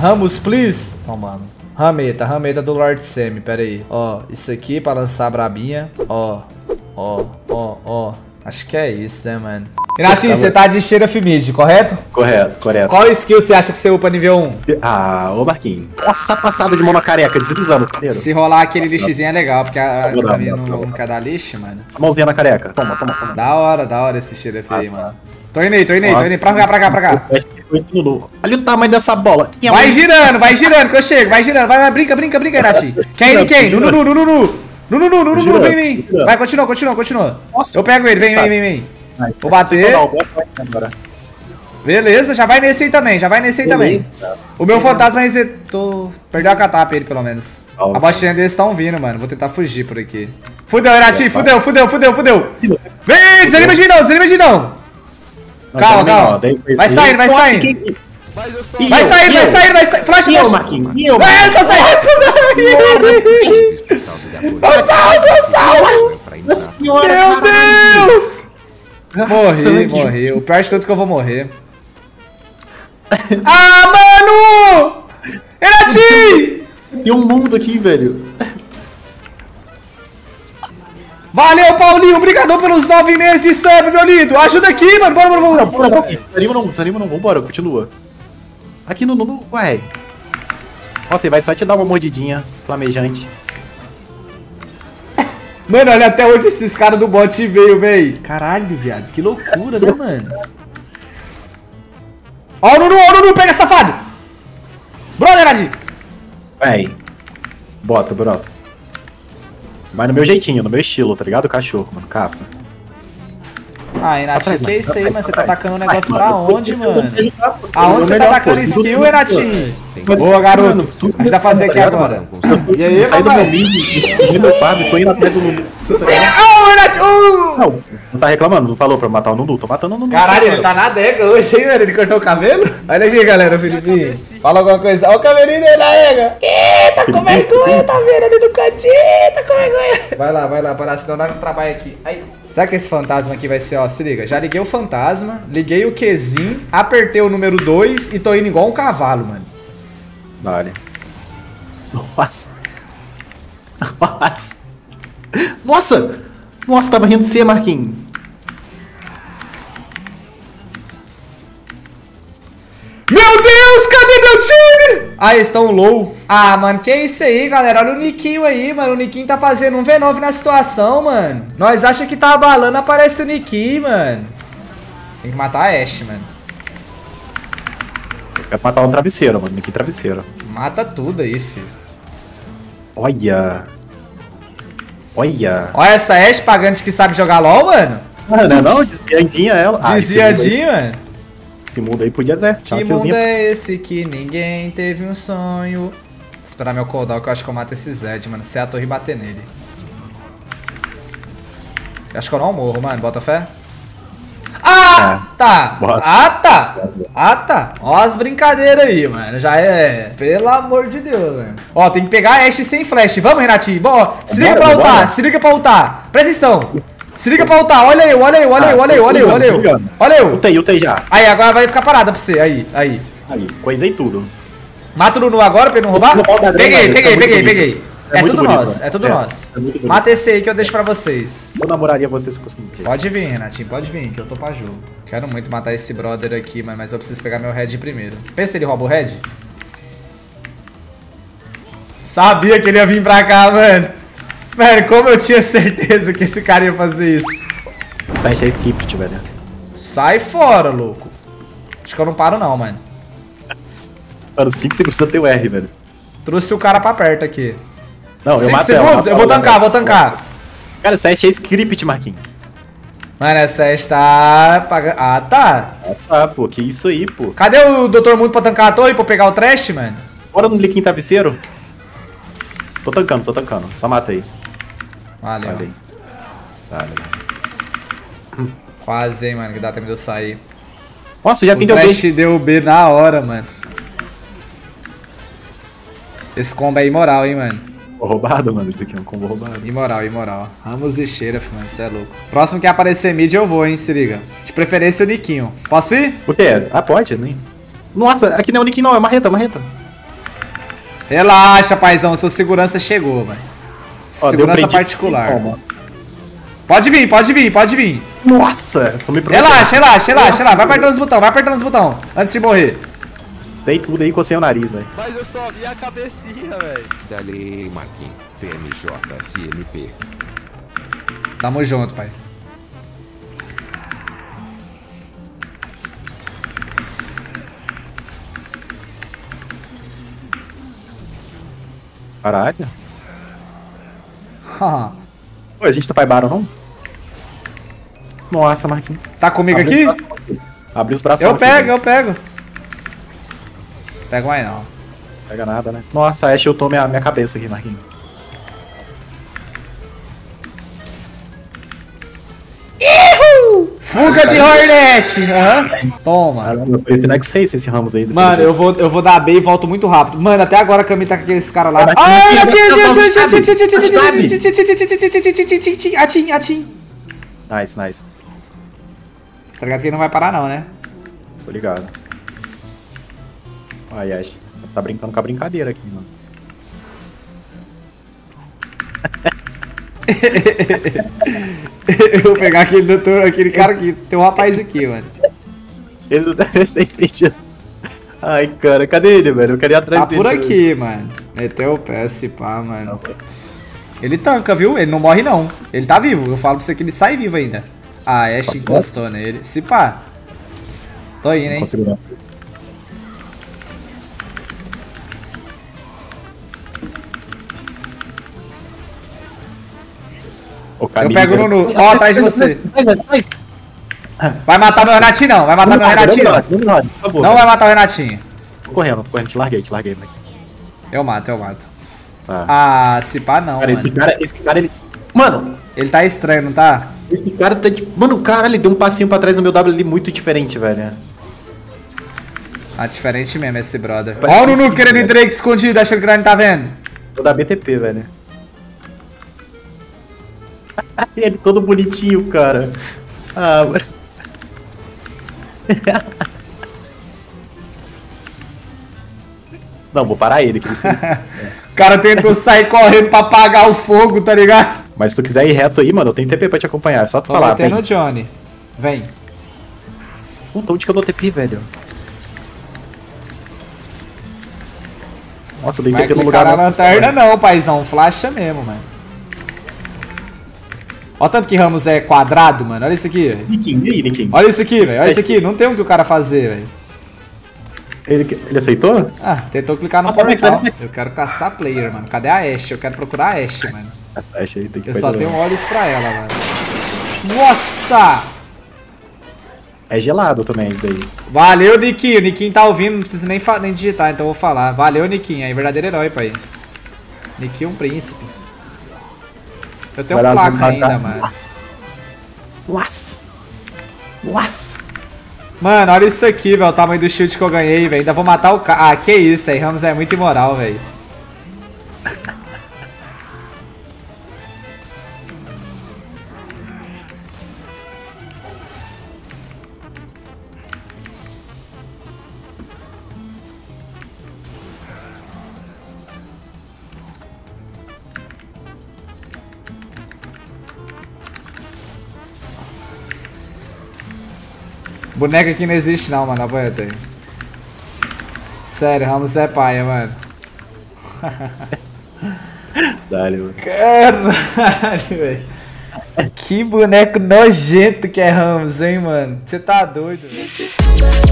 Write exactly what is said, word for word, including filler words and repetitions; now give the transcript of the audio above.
Ramos, please. Ó, mano. Rameta, rameta do Lord Semi, pera aí. Ó, isso aqui pra lançar a brabinha. Ó, ó, ó, ó. Acho que é isso, né, mano? Renatinho, você tá de Sheriff Mid, correto? Correto, correto. Qual skill você acha que você upa nível um? Ah, ô Marquinhos. Nossa, passada de mão na careca, deslizando. Se rolar aquele lixzinho é legal, porque a, a, a minha não, não quer dar lixe, mano. A mãozinha na careca. Toma, toma, toma. Da hora, da hora esse Sheriff aí, mano. Tô indo aí, tô indo aí, tô indo aí. Pra cá, pra cá, pra cá. Olha o tamanho dessa bola. Vai girando, vai girando, que eu chego. Vai girando, vai, vai, brinca, brinca, brinca, Renatinho. Quem, ele, quem? Nunu, Nunu, Nunu. Nunu, Nunu, Nunu, vem, vem. Vai, continua, continua, continua. Eu pego ele, vem, vem, vem, vem. Vou bater. Beleza, já vai nesse aí também, já vai nesse aí também. O meu fantasma resetou. Perdeu a catapa ele, pelo menos. A bostinha deles estão vindo, mano. Vou tentar fugir por aqui. Fudeu, Renatinho, fudeu, fudeu, fudeu, fudeu. Vem, desanima de não, desanima de não. Calma, calma. Vai saindo, vai saindo. Vai saindo, vai saindo, vai saindo. Flash, flash. Vai, só sai. Gonçalo, Gonçalo. Meu Deus. Morri, morri. O pior de tudo é que eu vou morrer. Ah, mano! Renatinho! Tem um mundo aqui, velho. Valeu, Paulinho. Obrigadão pelos nove meses de sub, meu lindo. Ajuda aqui, mano. Bora, bora, bora. bora. Desanima não, desanima não. Vambora, continua. Aqui no... no ué. Nossa, ele vai só te dar uma mordidinha flamejante. Mano, olha até onde esses caras do bot veio, véi. Caralho, viado. Que loucura, né, mano? Ó o Nunu, ó o Nunu. Pega, safado. Brother, Adi. Véi. Bota, brota. Vai no meu jeitinho, no meu estilo, tá ligado? Cachorro, mano. Capa. Ah, Renatinho, que é isso aí, mano? Você tá atacando o negócio pra onde, mano? Aonde você tá atacando skill, Renatinho? Boa, garoto. A gente vai fazer aqui agora. E aí, sai do meu mid, do meu Fábio, tô indo atrás do Nunu. Oh, Renatinho! Não, não tá reclamando, não falou pra matar o Nunu, tô matando o Nunu. Caralho, ele tá na adega hoje, hein, mano? Ele cortou o cabelo? Olha aqui, galera, Felipinho. Fala alguma coisa. Olha o cabelinho dele na ega. Eita, com vergonha, tá vendo ali no cantinho, tá com vergonha. Vai lá, vai lá, para senão nós não trabalha aqui. Aí. Será que esse fantasma aqui vai ser, ó, se liga. Já liguei o fantasma, liguei o Qzinho, apertei o número dois e tô indo igual um cavalo, mano. Vale. Nossa. Nossa. Nossa. Nossa, tava rindo de você, Marquinhos. Meu Deus, cadê meu time? Ah, eles estão low. Ah, mano, que isso aí, galera. Olha o Niquinho aí, mano. O Niquinho tá fazendo um V nove na situação, mano. Nós achamos que tá abalando, aparece o Niquinho, mano. Tem que matar a Ashe, mano. Quer matar um travesseiro, mano. Niquinho travesseiro. Mata tudo aí, filho. Olha. Olha. Olha essa Ashe pagante que sabe jogar LOL, mano. Ah, não, não, desviadinha ela. Desviadinha, ah, mano. Esse mundo aí podia, né? Que mundo é esse que ninguém teve um sonho? Esperar meu cooldown que eu acho que eu mato esse Zed, mano. Se é a torre bater nele. Eu acho que eu não morro, mano. Bota fé. Ah, é. Tá. Bota. Ah, tá. Ah, tá. Ó as brincadeiras aí, mano. Já é... Pelo amor de Deus, mano. Ó, tem que pegar a Ashe sem flash. Vamos, Renatinho. Bom, se liga pra ultar. Se liga pra ultar. Presta atenção. Se liga pra ultar, olha eu, olha eu, olha eu, olha eu, olha eu, olha eu. Olha eu. Ultei, ultei já. Aí, agora vai ficar parada pra você, aí, aí. Aí, coisei tudo. Mata o Nunu agora pra ele não roubar? Peguei, peguei, peguei, peguei. É tudo nosso, é tudo nosso. Mata esse aí que eu deixo pra vocês. Eu namoraria vocês com os que Pode vir, Renatinho, pode vir, que eu tô pra jogo. Quero muito matar esse brother aqui, mano, mas eu preciso pegar meu head primeiro. Pensa se ele rouba o head. Sabia que ele ia vir pra cá, mano. Velho, como eu tinha certeza que esse cara ia fazer isso. Sai da equipe, velho. Sai fora, louco. Acho que eu não paro não, mano. Mano, cinco segundos eu tenho R, velho. Trouxe o cara pra perto aqui. Não, eu mato ela. segundos? Eu vou tancar, vou tancar. Cara, essa Ashe é script, Marquinhos. Mano, essa Ashe tá... Ah, tá. Ah, tá, pô. Que isso aí, pô. Cadê o doutor Mundo pra tancar a torre, pra pegar o trash, mano? Bora no Liquim Travesseiro. Tô tancando, tô tancando. Só mata aí. Valeu. Valeu. Valeu. Quase, hein, mano, que dá tempo de eu sair. Nossa, já pindeu B. O trash deu B na hora, mano. Esse combo é imoral, hein, mano. Roubado, mano. Isso daqui é um combo roubado. Imoral, imoral. Ramos e Sheriff, mano. Você é louco. Próximo que aparecer mid eu vou, hein, se liga. De preferência o Niquinho. Posso ir? O quê? Ah, pode, nem. Nossa, aqui não é o Niquinho não, é marreta, marreta. Relaxa, paizão. Sua segurança chegou, mano. Ó, segurança particular. Pode vir, pode vir, pode vir. Nossa, tô me preocupando. Relaxa, relaxa, relaxa, relaxa. Vai apertando os botões, vai apertando os botões. Antes de morrer. Dei tudo aí e cocei o nariz, velho. Mas eu só vi a cabecinha, velho. Dali, Marquinhos. P M J S M P. Tamo junto, pai. Caralho. Pô, a gente tá pai Baron, não? Nossa, Marquinhos. Tá comigo aqui? Abre os braços. Eu pego, eu pego. Pega mais não. Pega nada, né? Nossa, a Ashe eu tô minha, minha cabeça aqui, Marquinhos. Ihu! Fuga de Hornet! Uhum. Toma. Caramba, foi esse Next Race, esse Ramos aí. Mano, eu vou, eu vou dar B e volto muito rápido. Mano, até agora a Camille tá com aqueles caras lá. Ai, Atim, Atim. Nice, nice. Tá ligado que ele não vai parar não, né? Tô ligado. Ai, Ashe. Você tá brincando com a brincadeira aqui, mano. Eu vou pegar aquele doutor, aquele cara aqui. Tem um rapaz aqui, mano. Ele não deve ter entendido. Ai, cara, cadê ele, velho? Eu queria ir atrás tá dele. Tá por aqui, também. Mano. Meteu o pé, se pá, mano. Ele tanca, viu? Ele não morre, não. Ele tá vivo. Eu falo pra você que ele sai vivo ainda. Ah, a Ashe encostou nele. Se pá. Tô indo, hein? Não consigo não. Eu pego o Nunu. Ó, atrás de você. Vai matar meu Renatinho, não. Vai matar meu Renatinho. Não vai matar o Renatinho. Tô correndo, tô correndo. Te larguei, te larguei. Eu mato, eu mato. Ah, se pá não, cara, esse cara, esse cara, ele... Mano... Ele tá estranho, não tá? Esse cara tá de... Mano, o cara, ele deu um passinho pra trás no meu W ali muito diferente, velho. Ah, diferente mesmo esse brother. Ó o Nunu querendo ir Drake escondido, achando que não tá vendo. Vou dar B T P, velho. Ele todo bonitinho, cara. Ah, mas... Não, vou parar ele. Que ele o cara tentou sair correndo pra apagar o fogo, tá ligado? Mas se tu quiser ir reto aí, mano, eu tenho T P pra te acompanhar. É só tu Tô falar, vem. No Johnny. Vem. Puta, onde que eu dou T P, velho? Nossa, eu dei T P no lugar... Não vai lanterna não, paizão. Flasha mesmo, mano. Olha tanto que Ramos é quadrado, mano. Olha isso aqui, velho. Niquinho, e aí, Niquinho? Olha isso aqui, velho. Olha isso aqui. Não tem o que o cara fazer, velho. Ele, ele aceitou? Ah, tentou clicar no Nossa, portal. Eu quero caçar player, mano. Cadê a Ashe? Eu quero procurar a Ashe, mano. A Ashe aí tem que Eu só tenho olhos pra ela, mano. Nossa! É gelado também isso daí. Valeu, Niquinho. O Niquinho tá ouvindo, não precisa nem, nem digitar, então eu vou falar. Valeu, Niquinho. É verdadeiro herói, pai. Niquinho um príncipe. Eu tenho um placa ainda, mano. Nossa! Nossa! Mano, olha isso aqui, velho. O tamanho do shield que eu ganhei, velho. Ainda vou matar o cara. Ah, que isso aí. Ramos é muito imoral, velho. Boneca aqui não existe não, mano, apoia. Sério, Ramos é paia, mano. Dale, mano. Caralho, velho. Que boneco nojento que é Ramos, hein, mano. Você tá doido, velho.